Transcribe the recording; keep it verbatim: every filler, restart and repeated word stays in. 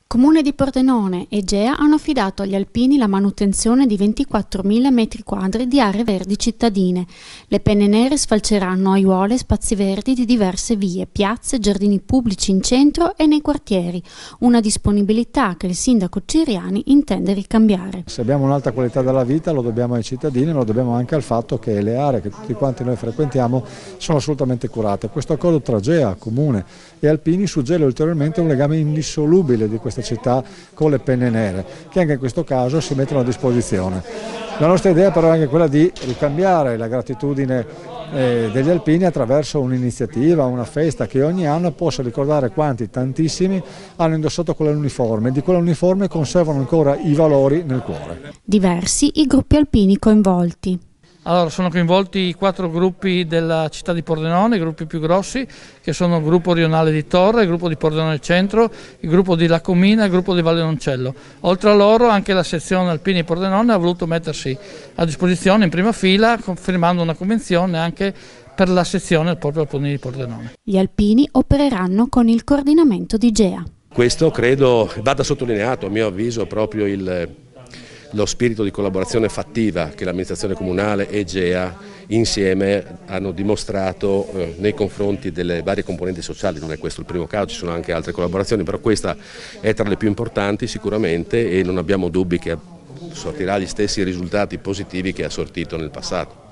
Comune di Pordenone e Gea hanno affidato agli alpini la manutenzione di ventiquattromila metri quadri di aree verdi cittadine. Le penne nere sfalceranno aiuole e spazi verdi di diverse vie, piazze, giardini pubblici in centro e nei quartieri. Una disponibilità che il sindaco Ciriani intende ricambiare. Se abbiamo un'alta qualità della vita lo dobbiamo ai cittadini, ma lo dobbiamo anche al fatto che le aree che tutti quanti noi frequentiamo sono assolutamente curate. Questo accordo tra Gea, Comune e alpini suggella ulteriormente un legame indissolubile di questa città con le penne nere, che anche in questo caso si mettono a disposizione. La nostra idea però è anche quella di ricambiare la gratitudine eh, degli alpini attraverso un'iniziativa, una festa che ogni anno possa ricordare quanti, tantissimi, hanno indossato quell'uniforme e di quell'uniforme conservano ancora i valori nel cuore. Diversi i gruppi alpini coinvolti. Allora, sono coinvolti i quattro gruppi della città di Pordenone, i gruppi più grossi, che sono il gruppo rionale di Torre, il gruppo di Pordenone Centro, il gruppo di Lacomina e il gruppo di Valle Noncello. Oltre a loro anche la sezione alpini di Pordenone ha voluto mettersi a disposizione in prima fila, firmando una convenzione anche per la sezione proprio alpini di Pordenone. Gli alpini opereranno con il coordinamento di Gea. Questo credo vada sottolineato, a mio avviso, proprio il... lo spirito di collaborazione fattiva che l'amministrazione comunale e Gea insieme hanno dimostrato eh, nei confronti delle varie componenti sociali. Non è questo il primo caso, ci sono anche altre collaborazioni, però questa è tra le più importanti sicuramente e non abbiamo dubbi che sortirà gli stessi risultati positivi che ha sortito nel passato.